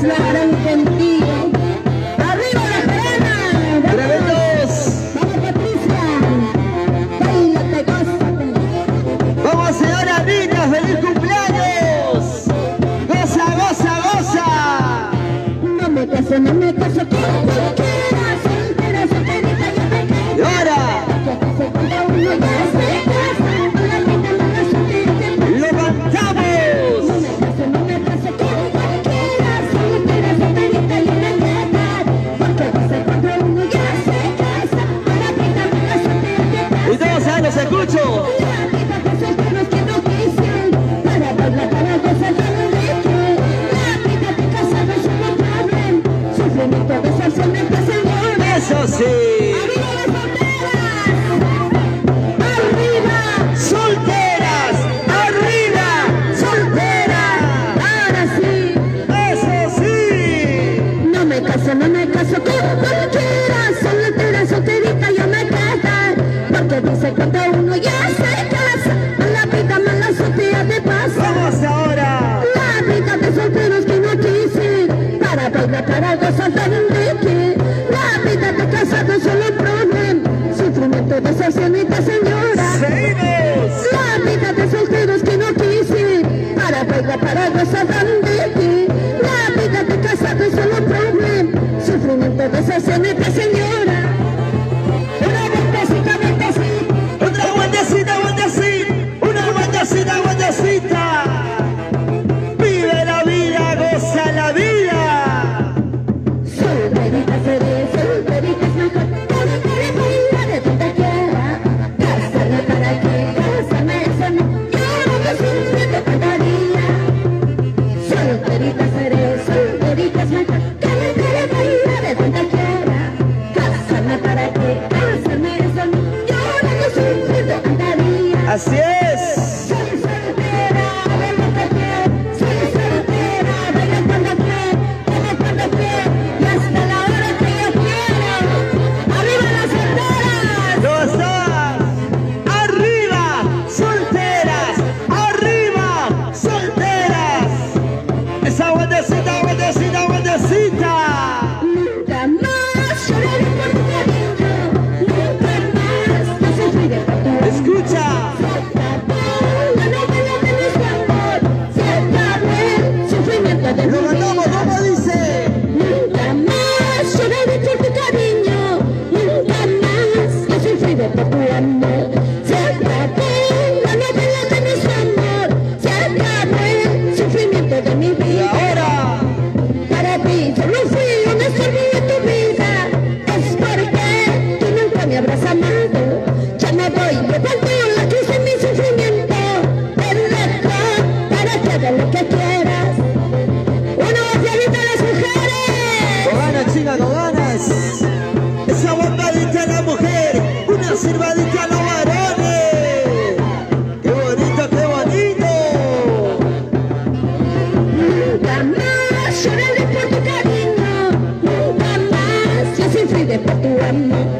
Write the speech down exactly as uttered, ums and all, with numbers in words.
todos la harán contigo. ¡Arriba la Serena! ¡Tremendos! ¡Vamos, Patricia! ¡Báilate, gózate! ¡Vamos, señora Rita! ¡Feliz cumpleaños! ¡Goza, goza, goza! No me caso, no me caso con cualquiera. Soltera, solterita, yo me quedo. ¡Y ahora! Que pase cuando uno ya se casa. Con la vida no la soltera. ¡Lo cantamos! No me caso, no me caso con cualquiera. Soltera, solterita, yo me quedo. Porque pase cuando uno ya se casa. Con la vida no la soltera. ¡Y todos saben, los escucho! La vida de solteros que no quisieron. Para bailar, para gozar, para reír. La vida de casados es un problema. Sufrimiento, deserción, señora. ¡Eso sí! ¡Arriba las solteras! ¡Arriba! ¡Solteras! ¡Arriba! ¡Solteras! Ahora sí. ¡Eso sí! No me caso, no me caso con cualquiera. Soltera, solterita, yo me quedo. Porque dice cuando uno ya se casa, la vida me la soltera de paso. ¡Vamos ahora! La vida de solteros que no quise, para bailar, para gozar, para enriquecer. La vida de casados solo un problema, sufrimiento, deserción y señora. ¡Seguimos! La vida de solteros que no quise, para bailar, para gozar, para enriquecer. La vida de casados solo un problema, sufrimiento, deserción y señora. Una vueltecita, vueltecita. ¡Otra vueltecita, vueltecita! ¡Una vueltecita, vueltecita! ¡Vive la vida, goza la vida! Solterita seré, solterita es mejor. Cada quien baila de donde quiera. Casarme para qué, casarme eso no. Yo no me siento cantaría. Solterita seré, solterita es mejor. Cada quien baila de donde quiera. Casarme para qué, casarme eso no. Yo no me siento cantaría. ¡Así es! Soy soltera, bailo que quiero. Soy soltera, bailo cuando quiero, como cuando quiero, y hasta la hora que yo quiera. ¡Arriba las solteras! ¡Gozar! ¡Arriba! ¡Solteras! ¡Arriba! ¡Solteras! ¡Esa vueltecita, vueltecita, vueltecita! Nunca más lloraré por tu cariño. Nunca más no sufriré por tu amor. ¡Escucha! Se acabó la novela de nuestro amor. Se acabó el sufrimiento de mi ¡Lo mandamos! vida. ¿Cómo dice? Nunca más lloraré por tu cariño. Nunca más yo sufriré por tu amor. Se acabó la novela de nuestro amor. Se acabó el sufrimiento de mi ¡Y vida. ahora! Para ti yo no fui un estorbo en tu vida. Es porque tú nunca me habrás amado. Ya me voy llevando la cruz en mi sufrimiento. Ven acá para que haga lo que quieras. Una bofeadita a las mujeres. ¡Con ganas, chica, con ganas! ¡Esa bombadita a la mujer! ¡Una silbadita a los varones! ¡Qué bonito, qué bonito! Nunca más lloraré por tu cariño. Nunca más yo sufriré por tu amor.